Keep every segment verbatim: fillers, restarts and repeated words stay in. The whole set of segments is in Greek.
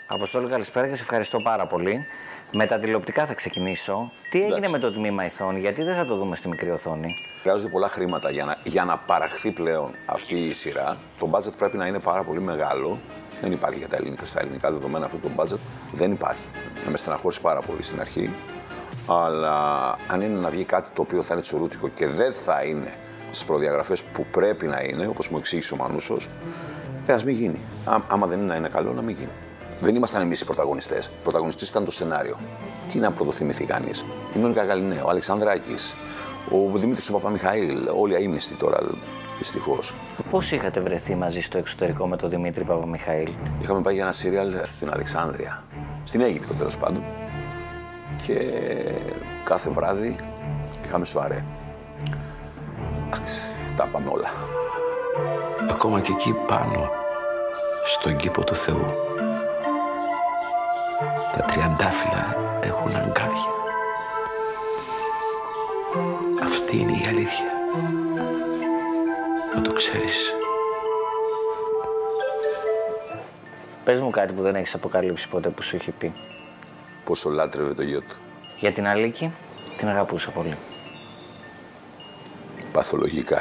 Αποστόλη, καλησπέρα και σε ευχαριστώ πάρα πολύ. Με τα τηλεοπτικά θα ξεκινήσω. Τι έγινε Εντάξει. με το τμήμα Ηθών, γιατί δεν θα το δούμε στη μικρή οθόνη? Χρειάζονται πολλά χρήματα για να, για να παραχθεί πλέον αυτή η σειρά. Το budget πρέπει να είναι πάρα πολύ μεγάλο. Δεν υπάρχει για τα ελληνικά, στα ελληνικά δεδομένα αυτό το budget. Δεν υπάρχει. Θα με στεναχώρησε πάρα πολύ στην αρχή. Αλλά αν είναι να βγει κάτι το οποίο θα είναι τσουρούτικο και δεν θα είναι στις προδιαγραφές που πρέπει να είναι, όπως μου εξήγησε ο Μανούσος, ε, ας μην γίνει. Ά, άμα δεν είναι να είναι καλό, να μην γίνει. Δεν ήμασταν εμείς οι πρωταγωνιστές. Οι πρωταγωνιστές ήταν το σενάριο. Τι να πρωτοθυμηθεί κανείς? Η Μόνικα Γαλινέου, ο Αλεξανδράκης, ο Δημήτρης ο Παπαμιχαήλ, όλοι αείμνηστοι τώρα, δυστυχώς. Πώς είχατε βρεθεί μαζί στο εξωτερικό με τον Δημήτρη Παπαμιχαήλ? Είχαμε πάει για ένα σύριαλ στην Αλεξάνδρεια, στην Αίγυπτο τέλος πάντων. Και κάθε βράδυ είχαμε σοαρέ. Τα πάμε όλα. Ακόμα και εκεί πάνω, στον κήπο του Θεού, τα τριαντάφυλλα έχουν αγκάδια. Αυτή είναι η αλήθεια. Να το ξέρεις. Πες μου κάτι που δεν έχεις αποκαλύψει ποτέ που σου έχει πει. Πόσο λάτρευε το γιο του. Για την Αλίκη, την αγαπούσα πολύ. Παθολογικά.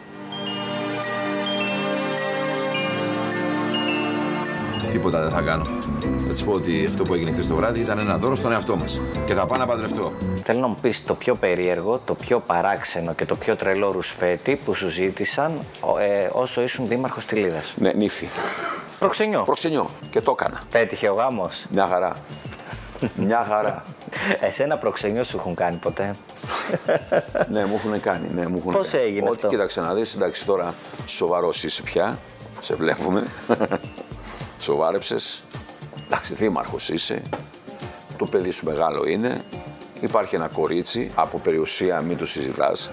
Τίποτα δεν θα κάνω. Θα της πω ότι αυτό που έγινε χθες το βράδυ ήταν ένα δώρο στον εαυτό μας. Και θα πάω να παντρευτώ. Θέλω να μου πεις το πιο περίεργο, το πιο παράξενο και το πιο τρελό ρουσφέτη που σου ζήτησαν ε, όσο ήσουν δήμαρχος Τηλίδας. Ναι, νύφη. Προξενιό. Προξενιό. Και το έκανα. Πέτυχε ο γάμος. Μια χαρά. Μια χαρά. Εσένα προξενιό σου έχουν κάνει ποτέ? Ναι, μου έχουν κάνει. Ναι, μου έχουν Πώς κάνει. έγινε Όχι, αυτό? Κοίταξε να δεις, εντάξει, τώρα σοβαρός είσαι πια. Σε βλέπουμε. Σοβάρεψες. Εντάξει, δήμαρχος είσαι. Το παιδί σου μεγάλο είναι. Υπάρχει ένα κορίτσι. Από περιουσία μην του συζητάς.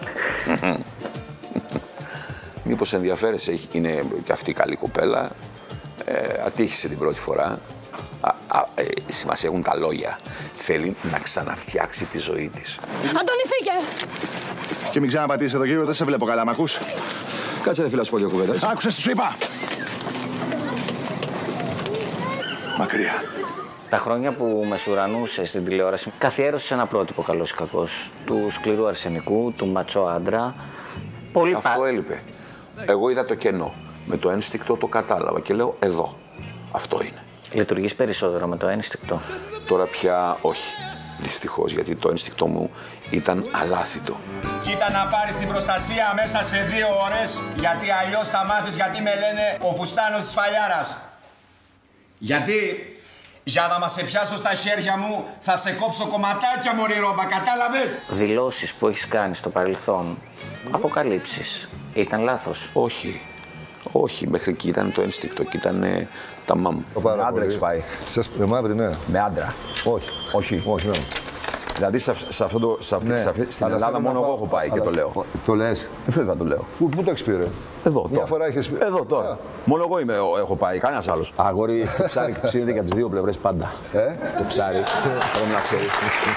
Μήπως ενδιαφέρεσαι, είναι και αυτή καλή κοπέλα. Ε, ατύχησε την πρώτη φορά. Α, α, ε, σημασία έχουν τα λόγια. Θέλει να ξαναφτιάξει τη ζωή της. Αντώνη, φύγε! Και μην ξαναπατήσεις εδώ, κύριο, δεν σε βλέπω καλά, μ' ακούς? Κάτσε ρε φίλα, σου πω δύο κουβέντες. Άκουσες τι σου είπα! Μακριά. Τα χρόνια που μεσουρανούσες στην τηλεόραση, καθιέρωσες ένα πρότυπο, καλός ή κακός, του σκληρού αρσενικού, του ματσό άντρα. Πολύ Αυτό πα... έλειπε. Εγώ είδα το κενό. Με το ένστικτο το κατάλαβα και λέω εδώ. Αυτό είναι. Λειτουργείς περισσότερο με το ένστικτο? Τώρα πια όχι. Δυστυχώς, γιατί το ένστικτο μου ήταν αλάθητο. Κοίτα να πάρεις την προστασία μέσα σε δύο ώρες, γιατί αλλιώς θα μάθεις γιατί με λένε ο φουστάνος της Φαλιάρας. Γιατί για να μας σε πιάσω στα χέρια μου θα σε κόψω κομματάκια, μωρή ρόμπα, κατάλαβες? Δηλώσεις που έχεις κάνει στο παρελθόν, αποκαλύψεις, ήταν λάθος? Όχι. Όχι, μέχρι εκεί ήταν το ένστικτο και ήταν ε, τα μαμ. Με άντρα έχεις πάει? Με μαύρη, ναι. Με άντρα? Όχι. Όχι. Όχι, ναι. Δηλαδή σε, σε αυτό το, σε αυτή, Ναι. σε αυτή, στην Αλλά Ελλάδα θέλω μόνο να εγώ πάω- έχω πάει και αλλά- το λέω. Το λες? Βέβαια το λέω. Πού, πού το έχεις πει, ρε? Εδώ Μια τώρα. φορά έχεις πει. Εδώ τώρα. Α. Μόνο εγώ είμαι, έχω πάει, κανένας άλλος. Αγόρι, το ψάρι ψήνεται και από τις δύο πλευρές πάντα. Ε? Το ψάρι, πρέπει να ξέρεις.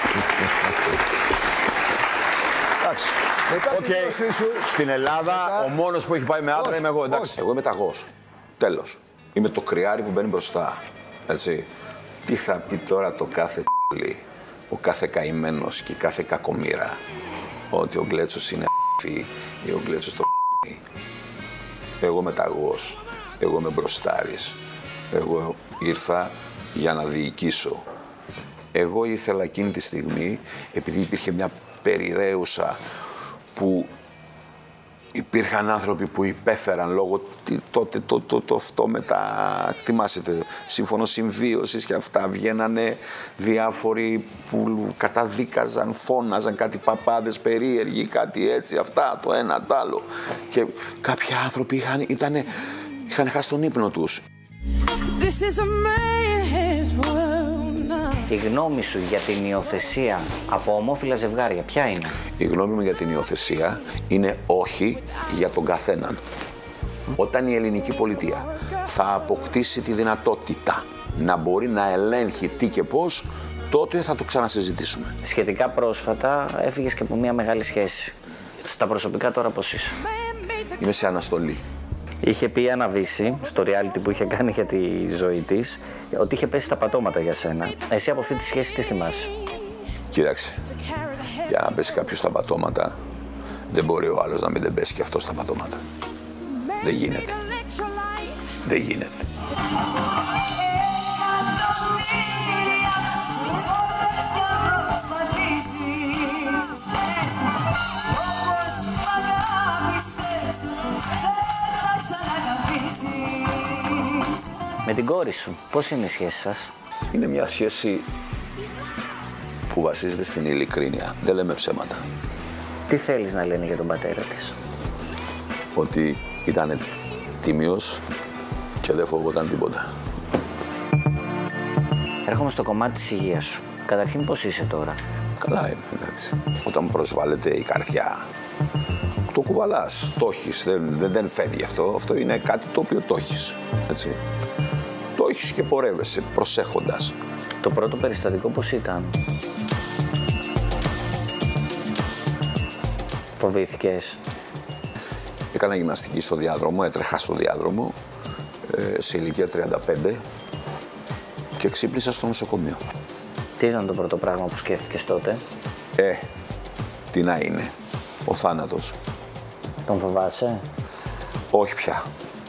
Εντάξει. Μετά Οκ. τη δήλωσή σου, Στην Ελλάδα, μετά- ο μόνος που έχει πάει με άντρα Όχι, είμαι εγώ, εντάξει. όχι. Εγώ είμαι ταγός. Τέλος. Είμαι το κρυάρι που μπαίνει μπροστά. Έτσι. Τι θα πει τώρα το κάθε τ***λι, ο κάθε καημένος και η κάθε κακομοίρα, ότι ο Γκλέτσος είναι α**φι ή ο Γκλέτσος το α**φι. Εγώ είμαι ταγός. Εγώ είμαι μπροστάρης. Εγώ ήρθα για να διοικήσω. Εγώ ήθελα εκείνη τη στιγμή, επειδή υπήρχε μια περιραίουσα που υπήρχαν άνθρωποι που υπέφεραν λόγω τι, τότε το, το, το, αυτό με τα, θυμάσαι, σύμφωνο συμβίωσης και αυτά, βγαίνανε διάφοροι που καταδίκαζαν, φώναζαν κάτι παπάδες περίεργοι, κάτι έτσι, αυτά, το ένα, το άλλο. Και κάποιοι άνθρωποι είχαν, ήτανε, είχαν χάσει τον ύπνο τους. This is a man's world now. Η γνώμη σου για την υιοθεσία από ομόφυλα ζευγάρια ποια είναι? Η γνώμη μου για την υιοθεσία είναι όχι για τον καθέναν. Όταν η ελληνική πολιτεία θα αποκτήσει τη δυνατότητα να μπορεί να ελέγχει τι και πώς, τότε θα το ξανασυζητήσουμε. Σχετικά πρόσφατα έφυγες και από μια μεγάλη σχέση. Στα προσωπικά τώρα πώς είσαι? Είμαι σε αναστολή. Είχε πει η Άννα Βύση, στο reality που είχε κάνει για τη ζωή της, ότι είχε πέσει στα πατώματα για σένα. Εσύ από αυτή τη σχέση τι θυμάσαι? Κοίταξε, για να πέσει κάποιος στα πατώματα, δεν μπορεί ο άλλος να μην δεν πέσει και αυτό στα πατώματα. Δεν γίνεται. Δεν γίνεται. Με την κόρη σου, πώς είναι η σχέση σας? Είναι μια σχέση που βασίζεται στην ειλικρίνεια. Δεν λέμε ψέματα. Τι θέλεις να λένε για τον πατέρα της? Ότι ήταν τίμιος και δεν φοβόταν τίποτα. Έρχομαι στο κομμάτι της υγείας σου. Καταρχήν, πώς είσαι τώρα? Καλά είμαι, εντάξει. Όταν προσβάλλεται η καρδιά, το κουβαλάς, το έχεις, δεν, δεν, δεν φεύγει αυτό. Αυτό είναι κάτι το οποίο το έχεις, έτσι. Το έχεις και πορεύεσαι, προσέχοντας. Το πρώτο περιστατικό πώς ήταν? Φοβήθηκες? Έκανα γυμναστική στο διάδρομο, έτρεχα στο διάδρομο, ε, σε ηλικία τριάντα πέντε και ξύπνησα στο νοσοκομείο. Τι ήταν το πρώτο πράγμα που σκέφτηκες τότε? Ε, τι να είναι, ο θάνατος. Τον φοβάσαι? Όχι πια.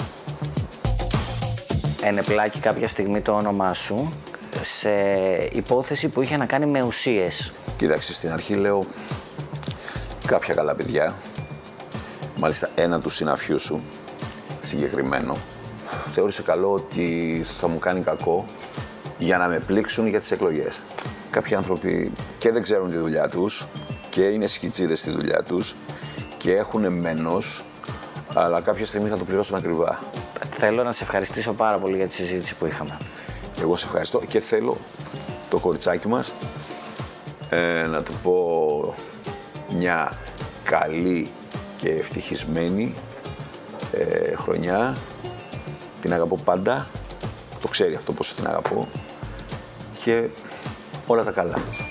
Ενεπλάκη κάποια στιγμή το όνομά σου σε υπόθεση που είχε να κάνει με ουσίες. Κοίταξε, στην αρχή λέω κάποια καλά παιδιά, μάλιστα ένα του συναφιού σου, συγκεκριμένο, θεώρησε καλό ότι θα μου κάνει κακό για να με πλήξουν για τις εκλογές. Κάποιοι άνθρωποι και δεν ξέρουν τη δουλειά τους και είναι σκιτσίδες στη δουλειά τους και έχουν μένος, αλλά κάποια στιγμή θα το πληρώσουν ακριβά. Θέλω να σε ευχαριστήσω πάρα πολύ για τη συζήτηση που είχαμε. Εγώ σε ευχαριστώ και θέλω το κοριτσάκι μας ε, να του πω μια καλή και ευτυχισμένη ε, χρονιά. Την αγαπώ πάντα, το ξέρει αυτό πόσο την αγαπώ και όλα τα καλά.